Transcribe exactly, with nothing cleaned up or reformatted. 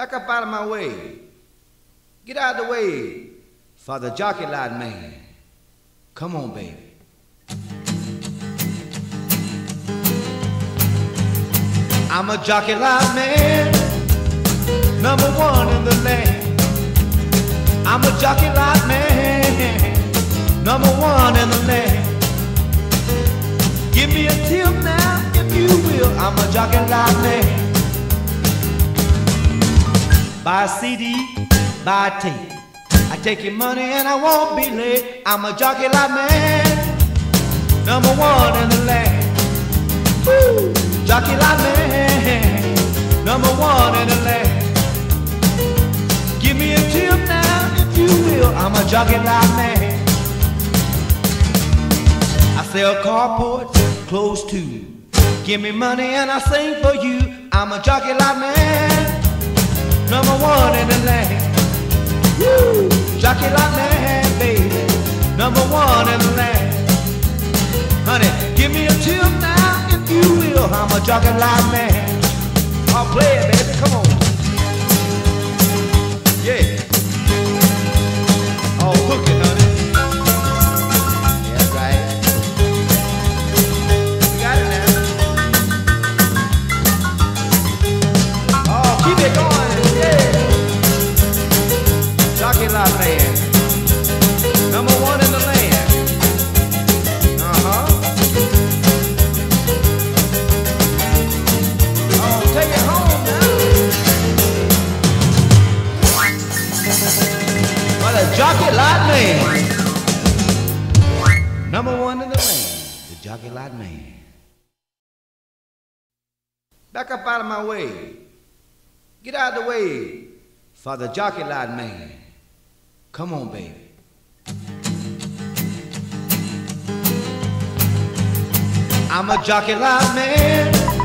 Back up out of my way. Get out of the way for the jockey lot man. Come on, baby. I'm a jockey lot man, number one in the land. I'm a jockey lot man, number one in the land. Give me a tip now, if you will. I'm a jockey lot man. Buy a C D, buy a tape. I take your money and I won't be late. I'm a jockey lot man, number one in the land. Woo! Jockey lot man, number one in the land. Give me a tip now, if you will. I'm a jockey lot man. I sell carports, clothes too. Give me money and I sing for you. I'm a jockey lot man, number one in the land. Woo! Jockey lot man, baby, number one in the land. Honey, give me a tip now, if you will. I'm a jockey lot man. I'll play it, baby, come on. Yeah. All cooking, honey. That's right. You got it now. Oh, keep it going, yeah. Jockey lot man, number one in the land. Uh-huh. Oh, take it home now. Well, the jockey lot man, number one in the land, the jockey lot man. Back up out of my way. Get out of the way for the jockey lot man. Come on, baby. I'm a jockey lot man,